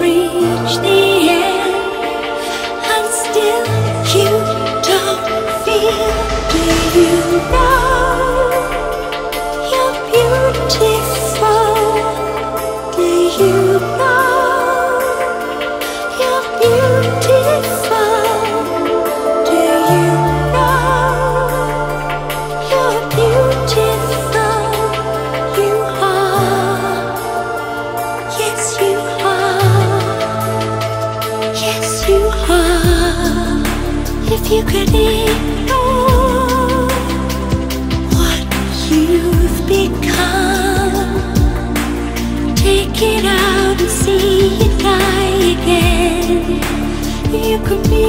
reach the end, and still you don't feel. Do you know you're beautiful? Do you know you're beautiful? Do you know you're beautiful? You are. Yes, you are. Yes, you are. If you could ignore what you've become, take it out and see it die again. You could be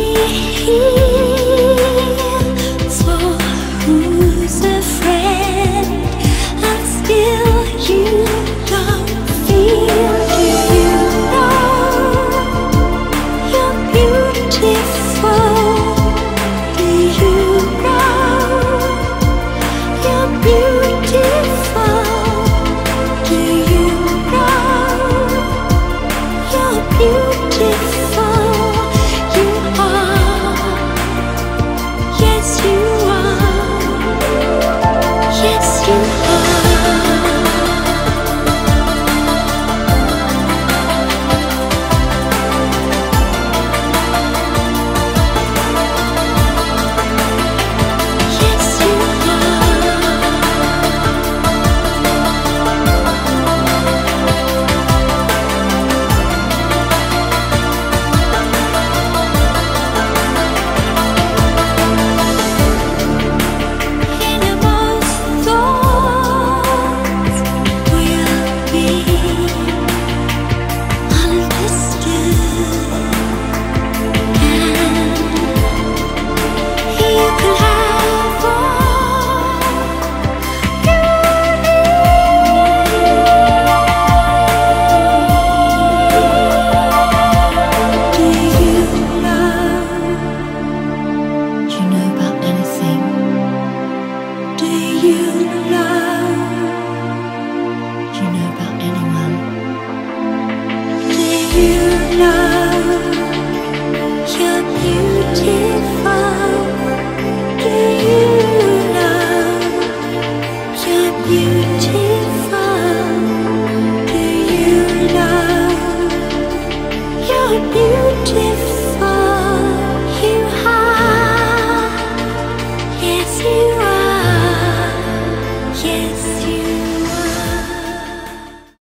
here, so who's a friend? And still you don't feel. Do you know you're beautiful? Do you know you're beautiful? Do you know you're beautiful? You are. Yes, you are. Yes, you are. Yes, you Innermost thoughts will be understood, and you can have all you need. Do you know about anything? Do you know about anyone? Do you